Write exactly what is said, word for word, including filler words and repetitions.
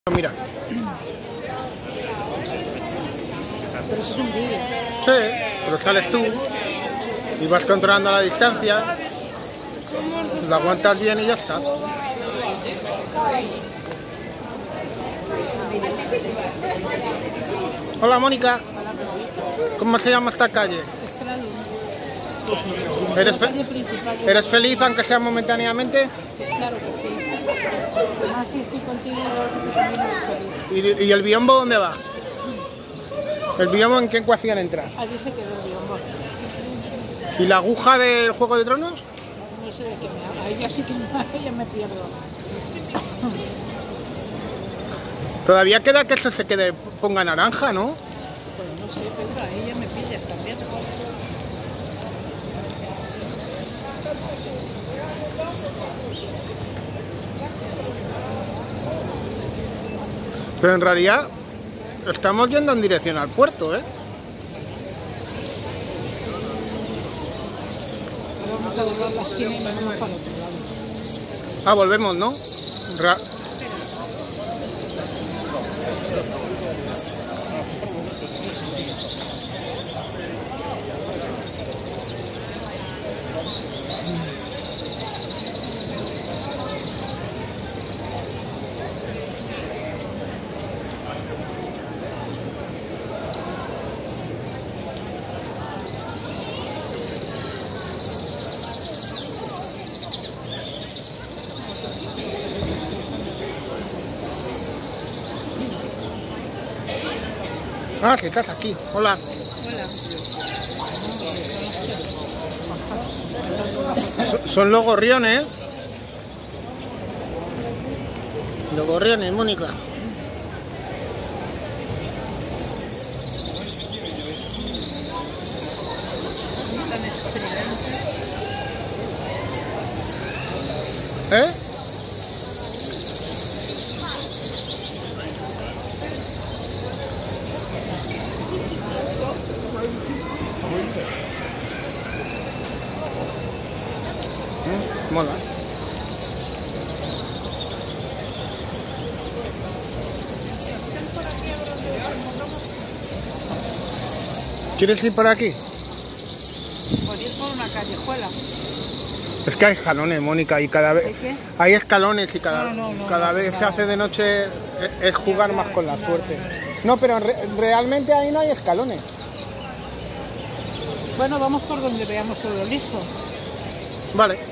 Mira. Pero eso es un vídeo. Sí, pero sales tú y vas controlando la distancia, la aguantas bien y ya está. Hola Mónica, ¿cómo se llama esta calle? ¿Eres, fe ¿Eres feliz aunque sea momentáneamente? Pues claro que sí. Además, si estoy contigo, también eres feliz. ¿Y, ¿Y el biombo dónde va? ¿El biombo en qué ecuación entra? Allí se quedó el biombo. ¿Y la aguja del Juego de Tronos? No sé de qué me habla. Ahí ya sí que me, ya me pierdo. Todavía queda que eso se quede, ponga naranja, ¿no? Pues no sé, Pedro, ahí ya me pillas también. Pero en realidad estamos yendo en dirección al puerto, ¿eh? Vamos a doblar la esquina y vamos para el otro lado. Ah, volvemos, ¿no? Ra Ah, que estás aquí. Hola. Hola. Son los gorriones, ¿eh? Los gorriones, Mónica. ¿Eh? Mm, mola. ¿Quieres ir por aquí? Por ir por una callejuela. Es que hay escalones, Mónica, y cada vez... ¿Hay qué? Hay escalones y cada, No, no, no, cada no, vez no. se hace de noche, es, es jugar más con la suerte. No, pero re, realmente ahí no hay escalones. Bueno, vamos por donde veamos el liso. Vale.